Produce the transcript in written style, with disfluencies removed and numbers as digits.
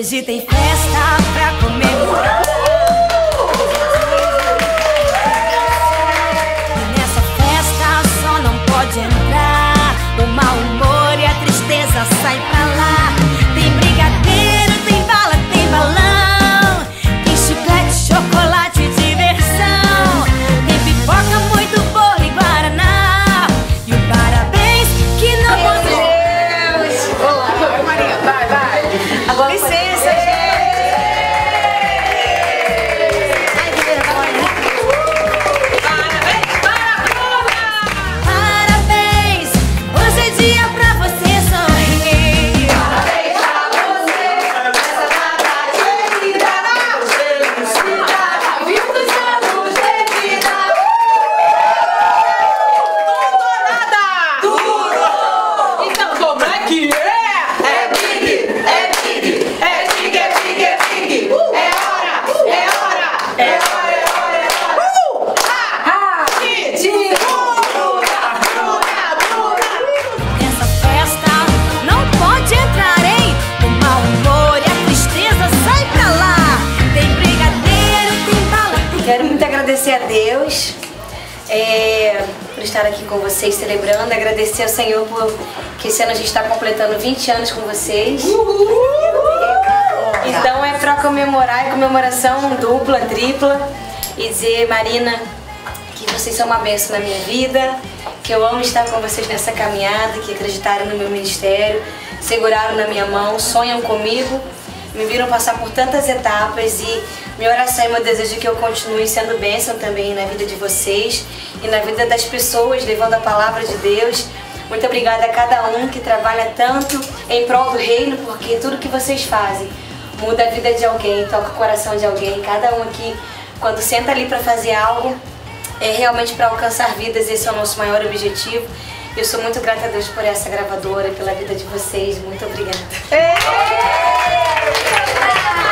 Hoje tem festa pra comemorar. E nessa festa só não pode entrar o mau humor e a tristeza sai pra lá. Tem brigadeiro, tem bala, tem balão, tem chiclete, chocolate e diversão. Tem pipoca muito boa e guaraná. E o parabéns que não pode. Olá, Maria, vai. Agora licença, gente. Ai, que vergonha. Parabéns para a Bruna. Parabéns, hoje é dia pra você sorrir. Parabéns pra você, nessa data querida. Felicidade, muitos anos de vida. Tudo ou nada? Tudo! Então como é que é? É big, é big, é big, é big, é big. É hora, é hora, é hora, é hora, é hora. Bruna. Nessa festa não pode entrar, hein? O mau humor e a tristeza sai pra lá. Tem brigadeiro, tem bala. Quero muito agradecer a Deus por estar aqui com vocês celebrando, agradecer ao Senhor por que esse ano a gente está completando 20 anos com vocês. Então é para comemorar, é comemoração dupla, tripla, e dizer, Marina, que vocês são uma bênção na minha vida, que eu amo estar com vocês nessa caminhada, que acreditaram no meu ministério, seguraram na minha mão, sonham comigo, me viram passar por tantas etapas, e minha oração e meu desejo é que eu continue sendo bênção também na vida de vocês e na vida das pessoas, levando a palavra de Deus. Muito obrigada a cada um que trabalha tanto em prol do reino, porque tudo que vocês fazem muda a vida de alguém, toca o coração de alguém. Cada um aqui, quando senta ali para fazer algo, é realmente para alcançar vidas. Esse é o nosso maior objetivo. Eu sou muito grata a Deus por essa gravadora, pela vida de vocês. Muito obrigada.